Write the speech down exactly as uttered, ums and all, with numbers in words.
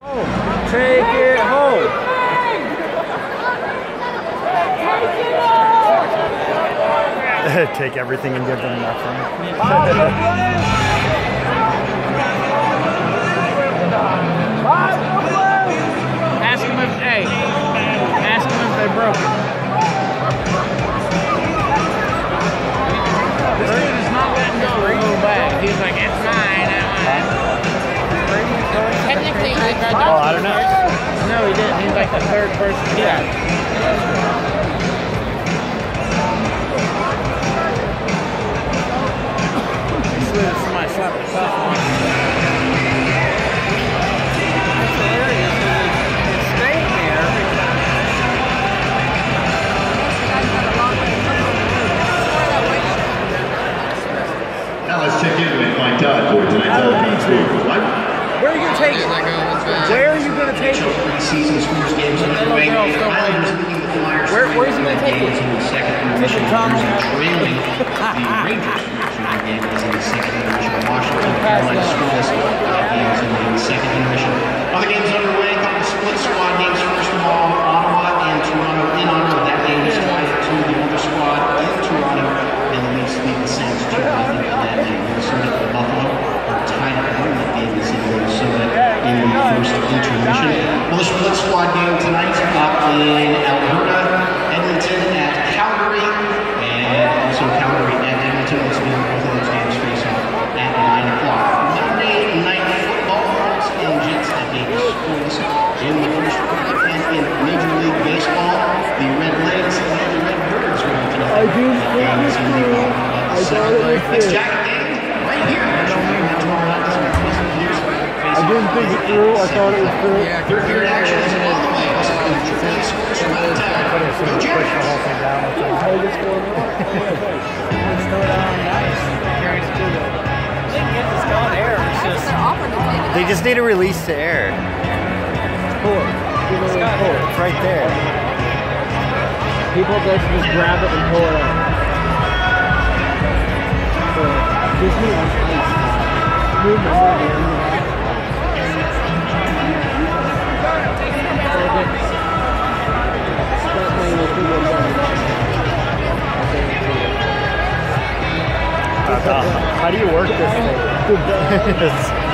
Take it home. Take everything and give them nothing. Ask them if, hey, ask them if they broke it. This dude is not letting go of the little bag. He's like, it's mine. Technically, he got Oh, I don't know. No, he didn't. He's like the third person. Yeah. Somebody slapped the cuff on him. That's hilarious. It's staying there. Now let's check in with Mike Todd for tonight's L B two. Where are you going to take it? Where are you going to take it? Preseason scores games underway. Islanders leading the Flyers. Where, where's he going to take it? In the second intermission, trailing the Rangers. Game is in the second intermission. Washington, Carolina Schools games in the second intermission. Other games underway. A couple of split squad games. First of all, Ottawa and Toronto in Ottawa. That game is five to two. The other squad in Toronto. And the Leafs lead the Sens two nothing in that game. Minnesota and Buffalo are tied at one. That game is in Minnesota in the first intermission. Another split squad game tonight up in Alberta. Edmonton at Calgary. And also Calgary at Edmonton. Let's do both of those games face off at nine o'clock. Monday night football. Hawks and Jets at Davis Schools. In the first quarter and in Major League Baseball, the Red Legs and the Red Birds are going to know. I do think it's true. I got it with Next jacket game, right here. I don't mean to tomorrow night. I didn't think it through. I thought it was true. Yeah, here in action is all the way. This is the Triple A Sports Live Time. Go Jackets. How is this going on? Let's throw it on nice. Carries to the. I think it's going air. It's just. They just need to release the air. Pull it. Give it a pull. It's right there. People that just grab it and pull it out. So, just move on ice. Move the whole game. Uh, how do you work this thing?